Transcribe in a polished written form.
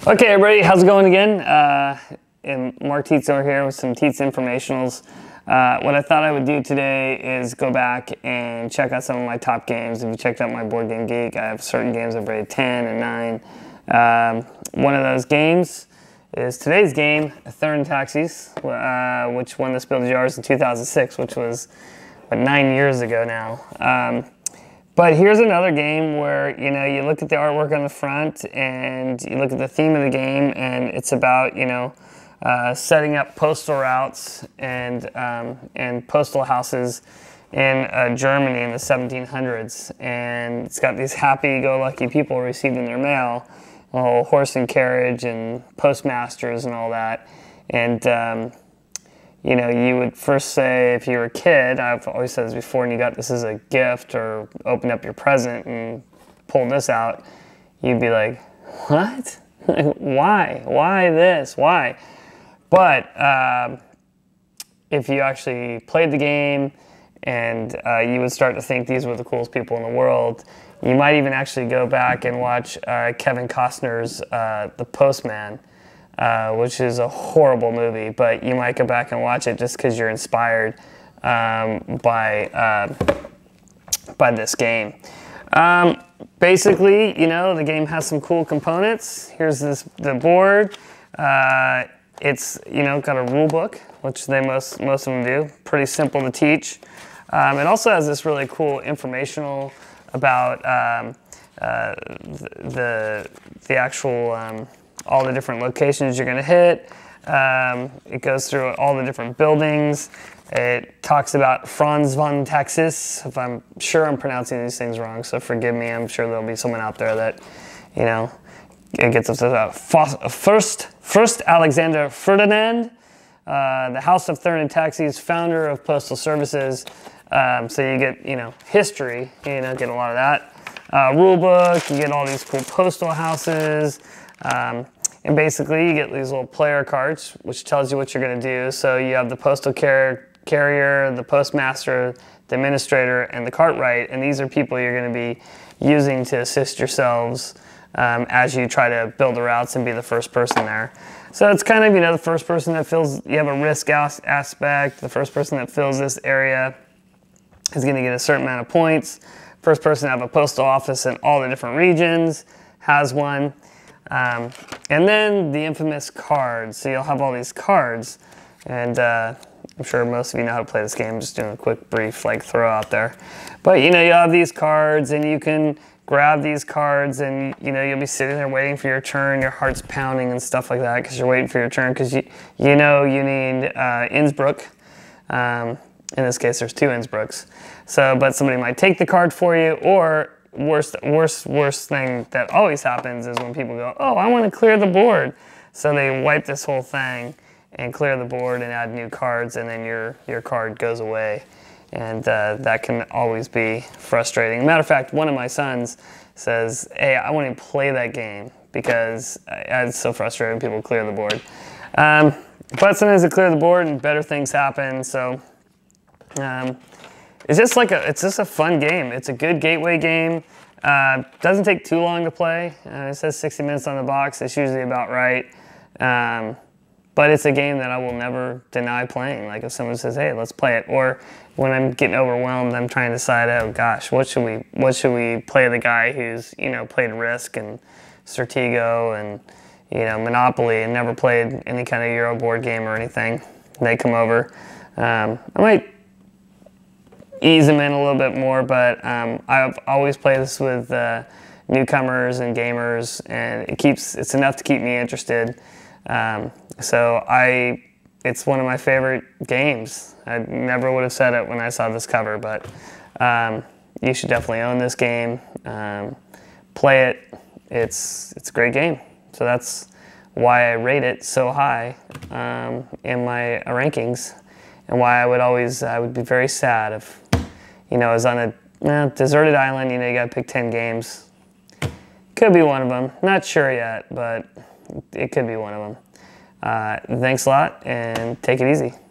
Okay, everybody, how's it going again? And Mark TIETS over here with some TIETS informationals. What I thought I would do today is go back and check out some of my top games. If you checked out my Board Game Geek, I have certain games I've rated 10 and 9. One of those games is today's game, Thurn Taxis, which won the Spiel des Jahres in 2006, which was 9 years ago now. But here's another game where, you look at the artwork on the front and you look at the theme of the game, and it's about, setting up postal routes and postal houses in Germany in the 1700s. And it's got these happy-go-lucky people receiving their mail, a whole horse and carriage and postmasters and all that. And you would first say, if you were a kid, I've always said this before, and you got this as a gift or opened up your present and pulled this out, you'd be like, what? Why? Why this? Why? But if you actually played the game and you would start to think these were the coolest people in the world, you might even actually go back and watch Kevin Costner's The Postman, which is a horrible movie, but you might go back and watch it just because you're inspired by this game. Basically, the game has some cool components. Here's the board. It's got a rule book, which most of them do. Pretty simple to teach. It also has this really cool informational about the actual all the different locations you're going to hit. It goes through all the different buildings. It talks about Franz von Taxis. If I'm sure I'm pronouncing these things wrong, so forgive me. I'm sure there'll be someone out there that, it gets us about First Alexander Ferdinand, the House of Thurn and Taxis, founder of Postal Services. So you get, history, get a lot of that. Rule book, you get all these cool postal houses. And basically you get these little player cards, which tells you what you're going to do. So you have the postal carrier, the postmaster, the administrator, and the cartwright. And these are people you're going to be using to assist yourselves as you try to build the routes and be the first person there. So it's kind of, the first person that fills, you have a risk aspect. The first person that fills this area is going to get a certain amount of points. First person to have a postal office in all the different regions has one. And then the infamous cards. So you'll have all these cards, and I'm sure most of you know how to play this game. Just doing a quick brief throw out there. But you'll have these cards, and you can grab these cards, and you'll be sitting there waiting for your turn. Your heart's pounding and stuff like that because you're waiting for your turn because you need Innsbruck. In this case, there's 2 Innsbrucks. So, but somebody might take the card for you, or worst thing that always happens is when people go, oh, I want to clear the board. So they wipe this whole thing and clear the board and add new cards, and then your card goes away. And that can always be frustrating. Matter of fact, one of my sons says, hey, I want to play that game because it's so frustrating when people clear the board. But sometimes they clear the board and better things happen. So it's just a fun game. It's a good gateway game. Doesn't take too long to play. It says 60 minutes on the box. It's usually about right. But it's a game that I will never deny playing. Like if someone says, hey, let's play it. Or when I'm getting overwhelmed, I'm trying to decide, oh gosh, what should we play the guy who's, played Risk and Stratego and, Monopoly and never played any kind of Euro board game or anything. They come over. I might ease them in a little bit more, but I've always played this with newcomers and gamers, and it's enough to keep me interested. It's one of my favorite games. I never would have said it when I saw this cover, but you should definitely own this game. Play it. It's a great game. So that's why I rate it so high in my rankings, and why I would be very sad if, I was on a deserted island, you gotta pick 10 games. Could be one of them. Not sure yet, but it could be one of them. Thanks a lot, and take it easy.